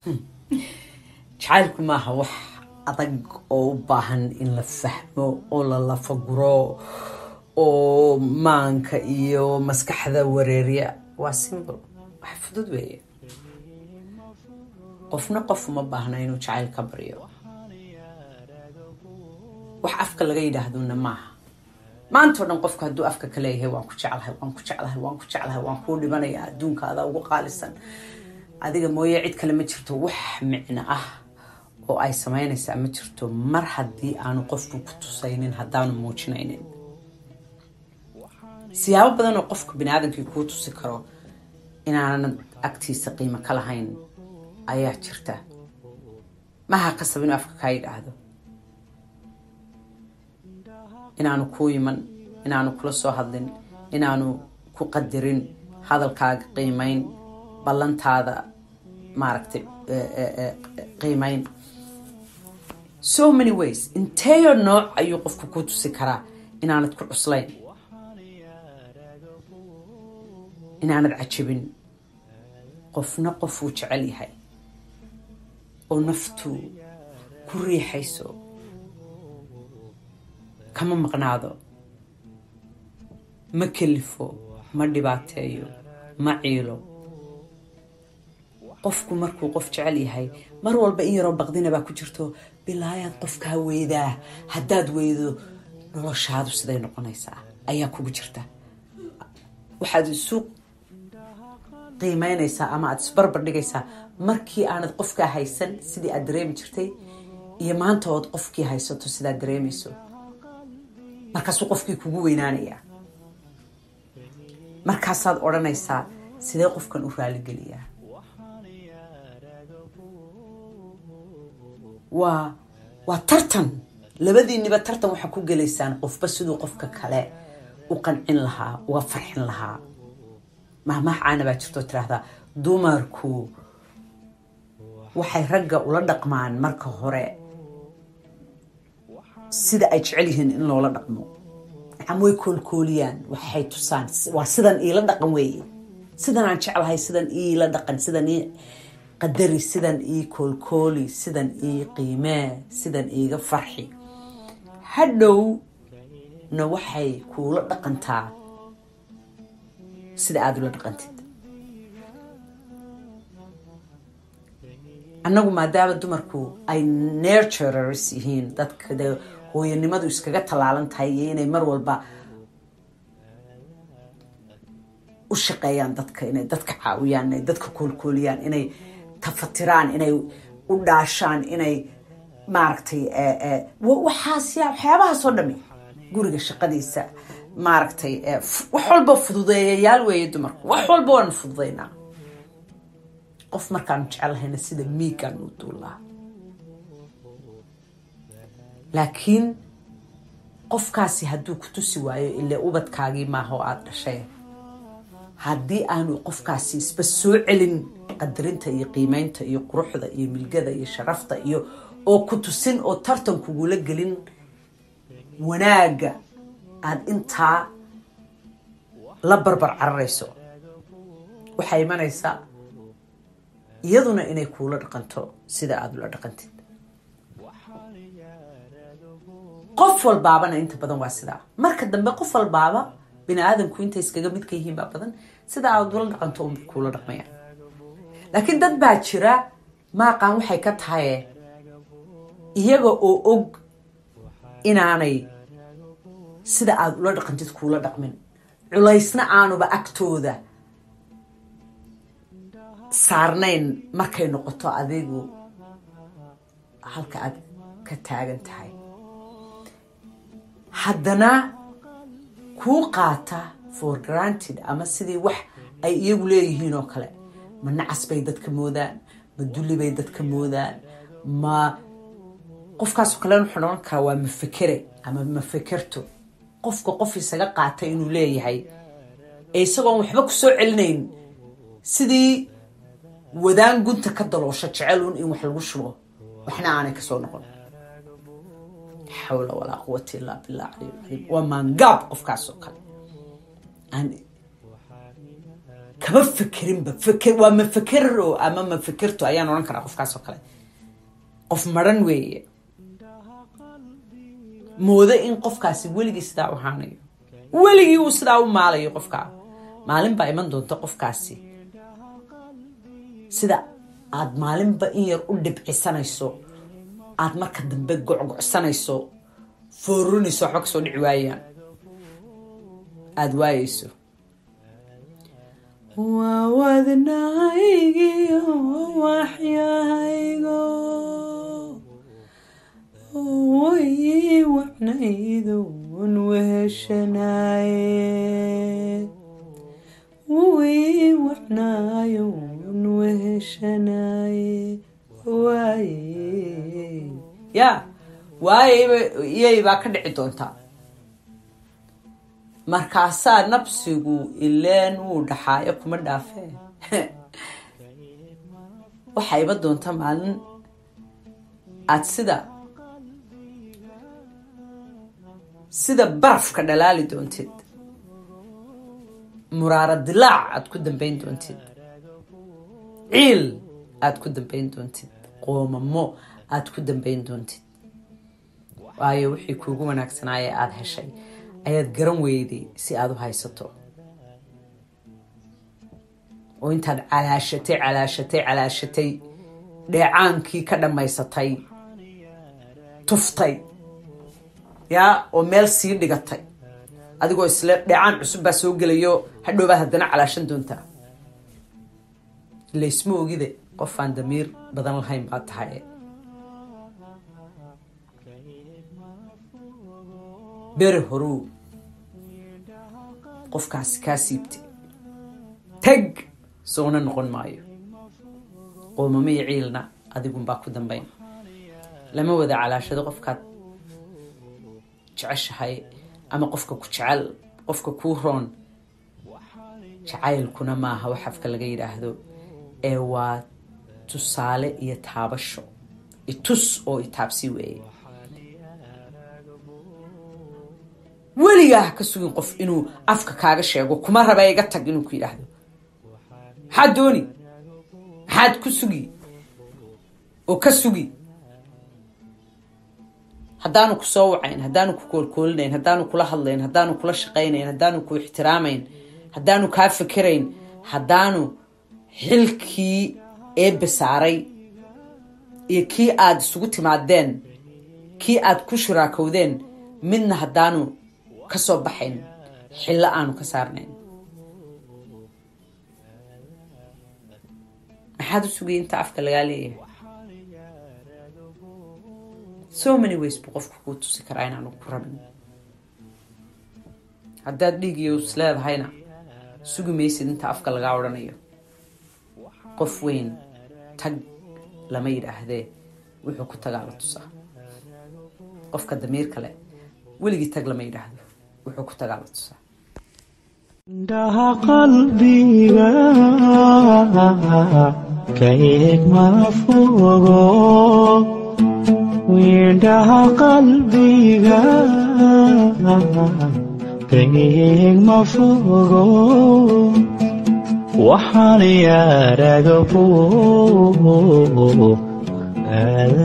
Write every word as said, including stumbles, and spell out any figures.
jacaylku maaha wax adag oo u baahan in la fahmo oo la lafaguro oo maanka iyo maskaxda wareeriya waa simple wax fudud weeye qofna qof uma baahna inuu jacayl ka baryo wax afka laga yidhaahduna maaha maanta oo dhan qofku hadduu afka ka leeyahay waan ku jeclahay waan ku jeclahay waan ku jeclahay waan kuu dhibanayaa adduunkaada ugu qaalisan adiga mooye cid kale ma jirto wax micno ah oo ay samaynaysaa ma jirto mar haddii aanu qofku ku tusaynin haddaanu muujinaynin siyaabo badan oo qofka biniaadamkii kuu tusi karo inaanan agtiisa qiimo ka lahayn ayaa jirta maha qasab inuu afka kaa yidhaahdo inaanu kuu iman inaanu kula soo hadlin inaanu ku qadirin hadalkaaga qiimayn ballantaada maaragtay qiimayn so many ways inteeyo nooc ayuu qofku ku tusi karaa inaanad ku cuslayn inaanad cajabin qofna qofuu jecel yahay oo naftu ku riixayso kama maqnaado ma kelifo ma dhibaateeyo ma ciilo qofku markuu qof jecel yahay mar walba in yaroo baqdina baa ku jirto bilaayaad qofkaa weydaa haddaad weydo noloshaadu siday noqonaysaa ayaa kugu jirta waxaad isu qiimaynaysaa ama aad isbarbar dhigaysaa markii aanad qofkaa haysan sidii aad dareemi jirtay iyo maanta ood qofkii haysato sidaad dareemayso markaasuu qofkii kugu weynaanayaa markaasaad odhanaysaa sidee qofkan u raaligeliyaa waa waa tartan labadiiniba tartan waxaa ku gelaysaan qofba siduu qofka kale u qancin lahaa uga farxin lahaa mahmaah caana baa jirtoo tiraahdaa dumarku waxay ragga ula dhaqmaan marka hore sida ay jecel yihiin in loola dhaqmo am way koolkooliyaan waxay tusaan waa sidan iila dhaqan weeye sidan aan jeclahay sidan iila dhaqan sidan ii qadari sidan ii koolkooli sidan ii qiimee sidan iiga farxi hadhowna waxay kuula dhaqantaa sida aada ula dhaqantid annagu maadaama dumarku ay nurturers yihiin dadka dee hooyanimadu iskaga tallaalan tahay iyo inay mar walba u shaqeeyaan dadka inay dadka caawiyaan inay dadka koolkooliyaan inay tafatiraan inay u dhaashaan inay maaragtay waxaas yaa waxyaabahaasoo dhami guriga shaqadiisa maaragtay wax walba fududeeyayaal weeye dumarku wax walba waanu fududaynaa qof markaanu jecelahayna sida miigaan u duulaa laakiin qofkaasi hadduu ku tusi waayo ilaa ubadkaagii maaha oo aada dhashay haddii aanu qofkaasi isba soo celin qadarinta iyo qiimaynta iyo quruxda iyo milgada iyo sharafta iyo oo ku tusin oo tartan kugula gelin wanaaga aada intaa la barbar cararayso waxay imanaysaa iyaduna inay kuula dhaqanto sida aada ula dhaqantid qof walbaabana inta badan waa sidaa marka dambe qof walbaaba bini aadamku intay iskaga midka yihiin baa badan sida aada ula dhaqanto unbay kuula dhaqmayaan laakiin dad baa jira maaqaan waxay ka tahay iyaga oo og inaanay sida aada ula dhaqantid kuula dhaqmin culaysna aanuba agtooda saarnayn markay noqoto adigu halka aad ka taagan tahay haddana kuu qaata for granted ama sidii wax ay iyagu leeyihiin oo kale ma nacas bay dadka moodaan ma dulli bay dadka moodaan ma qofkaasoo kale wuxuu noqon karaa waa mafekere ama mafekerto qofka qof isaga qaatay inuu leeyahay ee isagoon waxba ku soo celinayn sidii wadaan gunta ka daloosho jecelun in wax lagu shubo waxna aanay kasoo noqon xawla walaa quwata illaa billah caliy waa maangaab qofkaasoo kale aan كما فكرين بفكر وما فكر أما ما فكرته أيان ورن كنا قف كاسو كله قف مرن ويا موذا إن قف كاسي ولقي سداو حاني ولقي وسداو مالي قف كا مالين بايمن دون تقف كاسي سدا عاد مالين بإير قلب عسنا يسو عاد ما كدم بقع عسنا يسو فروني سو حق سو دعوايا عاد وايسو ووذنايقي وحيايقو وي وعنايذون وهشناي وي وعنايون وهشناي واي يا واي ياي باك دحي دونتا markaasaa nabsigu ileen wuu dhaxaayo kuma dhaafee waxayba doonta maalin aad sida sida barafka dhalaali doontid muraara dilaac aad ku dambayn doontid ciil aad ku dambayn doontid qoomamo aad ku dambayn doontid waayo wixii kuugu wanaagsanaaye aad heshay ayaad garan weyday si aad u haysato oo intaad calaashatay calaashatay calaashatay dheecaankii ka dhamaysatay tuftay yaa oo meel sii dhigatay adigoo isla dheecaan cusub baa soo gelayo hadhowbaad haddana calaashan doontaa laysma ogide qof aan damiir badan lahayn baad tahay bere horuu qofkaasi kaa siibtay tag soona noqon maayo qoomamo iyo ciilna adigunbaa ku dambayn lama wada calaashado qofkaad jeceshahay ama qofka ku jecel qofka kuu roon jacaylkuna maaha wax afka laga yidhaahdo ee waa tusaale iyo taabasho itus oo itaabsi weeye weligaa ka sugin qof inuu afka kaaga sheego kuma raba iga tag inuu ku yidhaahdo maxaad dooni maxaad ku sugi oo ka sugi haddaanu ku soo wacayn haddaanu ku koolkoolinayn haddaanu kula hadlayn haddaanu kula shaqaynayn haddaanu ku ixtiraamayn haddaanu kaa fikirayn haddaanu xilkii eebbe saaray iyo kii aad isugu timaadeen kii aad ku shuraakowdeen midna haddaanu ka soo baxayn xillo aanu ka saarnayn maxaad u sugay inta afka lagaa leeyahay so many ways buu qofku kuu tusi karaa inaanu ku rabin haddaad dhiigiyo is leedahayna sugi maysid inta afka lagaa odhanayo qof weyn tag lama yidhaahdee wuxuu ku tagaa la tusaa qofka damiir kale weligii tag lama yidhaahdo wuxuu ku tagaa la tusaa indhaha qalbiga ka eeg ma fogo indhaha qalbiga ka eeg ma fogo waxaan yaaraga